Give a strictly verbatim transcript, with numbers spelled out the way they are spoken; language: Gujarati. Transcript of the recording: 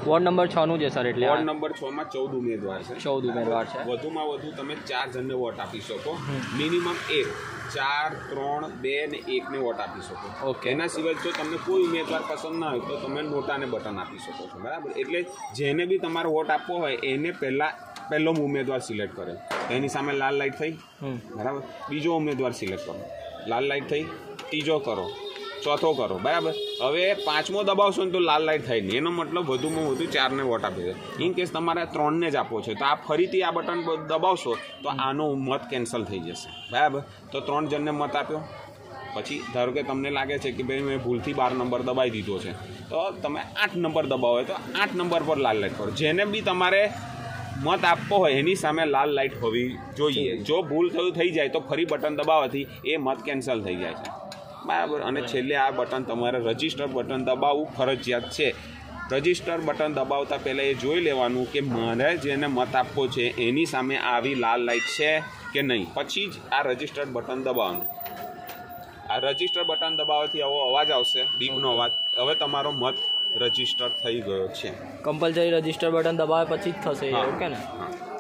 વોર્ડ નંબર છ નું છે સર, એટલે વોર્ડ નંબર છ માં ચૌદ ઉમેદવાર છે. ચૌદ ઉમેદવાર છે. વધુમાં વધુ તમે ચાર જણને વોટ આપી શકો, મિનિમમ એક, ચાર, ત્રણ, બે ને એકને વોટ આપી શકો. ઓકે. એના સિવાય જો તમને કોઈ ઉમેદવાર પસંદ ના હોય તો તમે નોટાને બટન આપી શકો છો. બરાબર, એટલે જેને બી તમારે વોટ આપવો હોય એને પહેલાં પહેલો ઉમેદવાર સિલેક્ટ કરે, એની સામે લાલ લાઇટ થઈ, બરાબર. બીજો ઉમેદવાર સિલેક્ટ કરો, લાલ લાઇટ થઈ. ત્રીજો કરો, ચોથો કરો, બરાબર. હવે પાંચમો દબાવશો ને તો લાલ લાઇટ થાય નહીં, એનો મતલબ વધુમાં વધુ ચારને વોટ આપી દે. ઇન કેસ તમારે ત્રણને જ આપવો છે તો આ ફરીથી આ બટન દબાવશો તો આનો મત કેન્સલ થઈ જશે, બરાબર. તો ત્રણ જણને મત આપ્યો, પછી ધારો કે તમને લાગે છે કે ભાઈ મેં ભૂલથી બાર નંબર દબાવી દીધો છે, તો તમે આઠ નંબર દબાવો તો આઠ નંબર પર લાલ લાઇટ કરો. જેને બી તમારે મત આપવો હોય એની સામે લાલ લાઇટ હોવી જોઈએ. જો ભૂલ થયું થઈ જાય તો ફરી બટન દબાવવાથી એ મત કેન્સલ થઈ જાય છે, બરાબર. અને છેલ્લે આ બટન તમારે રજિસ્ટર બટન દબાવવું ફરજિયાત છે. રજિસ્ટર બટન દબાવતા પહેલાં એ જોઈ લેવાનું કે મારે જેને મત આપવો છે એની સામે આવી લાલ લાઇટ છે કે નહીં, પછી જ આ રજિસ્ટર બટન દબાવવાનું. આ રજિસ્ટર બટન દબાવવાથી આવો અવાજ આવશે, બીપનો અવાજ. હવે તમારો મત રજિસ્ટર થઈ ગયો છે. કમ્પલસરી રજિસ્ટર બટન દબાવે પછી જ થશે, ઓકે ને? હા.